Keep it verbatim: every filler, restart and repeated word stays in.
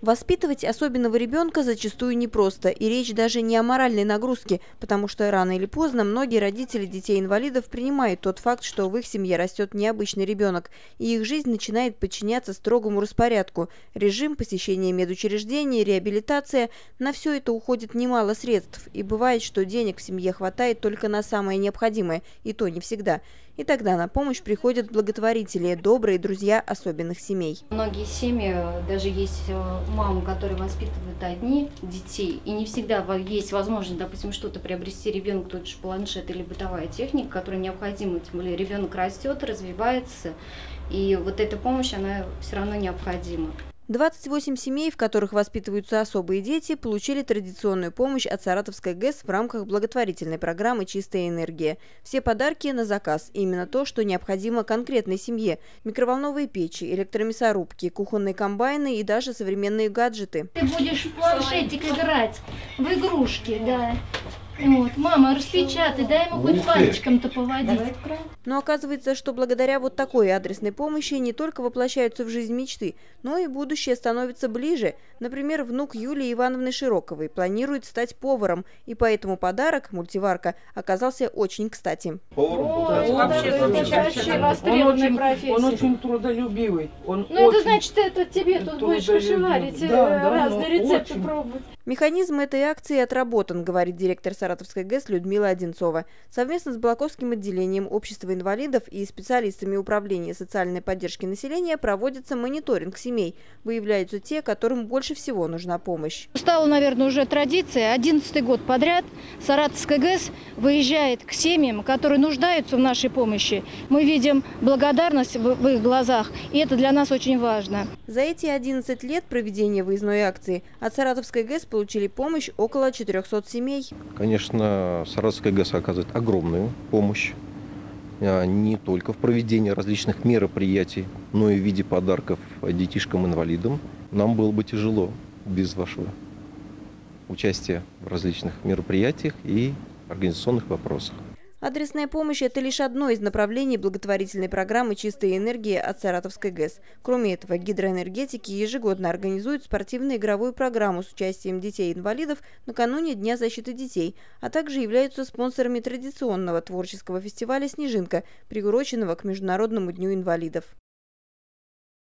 Воспитывать особенного ребенка зачастую непросто, и речь даже не о моральной нагрузке, потому что рано или поздно многие родители детей-инвалидов принимают тот факт, что в их семье растет необычный ребенок, и их жизнь начинает подчиняться строгому распорядку. Режим, посещение медучреждений, реабилитация – на все это уходит немало средств, и бывает, что денег в семье хватает только на самое необходимое, и то не всегда. И тогда на помощь приходят благотворители, добрые друзья особенных семей. Многие семьи, даже есть мамы, которые воспитывают одни детей, и не всегда есть возможность, допустим, что-то приобрести ребенку, тот же планшет или бытовая техника, которая необходима, тем более ребенок растет, развивается, и вот эта помощь, она все равно необходима. двадцать восемь семей, в которых воспитываются особые дети, получили традиционную помощь от Саратовской ГЭС в рамках благотворительной программы «Чистая энергия». Все подарки на заказ. Именно то, что необходимо конкретной семье. Микроволновые печи, электромясорубки, кухонные комбайны и даже современные гаджеты. Ты будешь в планшетик играть, в игрушки, да. Вот. Мама, распечатай, дай ему хоть пальчиком-то поводить. Но оказывается, что благодаря вот такой адресной помощи не только воплощаются в жизнь мечты, но и будущее становится ближе. Например, внук Юлии Ивановны Широковой планирует стать поваром, и поэтому подарок, мультиварка, оказался очень кстати. Повар, да, он, очень, он очень трудолюбивый. Он ну очень это значит, это тебе тут будешь кошеварить, да, разные да, рецепты очень... пробовать. Механизм этой акции отработан, говорит директор Саратовской ГЭС Людмила Одинцова. Совместно с Балаковским отделением общества инвалидов и специалистами управления социальной поддержки населения проводится мониторинг семей. Выявляются те, которым больше всего нужна помощь. Стало, наверное, уже традиция. одиннадцатый год подряд Саратовская ГЭС выезжает к семьям, которые нуждаются в нашей помощи. Мы видим благодарность в их глазах, и это для нас очень важно. За эти одиннадцать лет проведения выездной акции от Саратовской ГЭС получили помощь около четырёхсот семей. Конечно, Саратовская ГЭС оказывает огромную помощь не только в проведении различных мероприятий, но и в виде подарков детишкам-инвалидам. Нам было бы тяжело без вашего участия в различных мероприятиях и организационных вопросах. Адресная помощь – это лишь одно из направлений благотворительной программы «Чистая энергия» от Саратовской ГЭС. Кроме этого, гидроэнергетики ежегодно организуют спортивно-игровую программу с участием детей-инвалидов накануне Дня защиты детей, а также являются спонсорами традиционного творческого фестиваля «Снежинка», приуроченного к Международному дню инвалидов.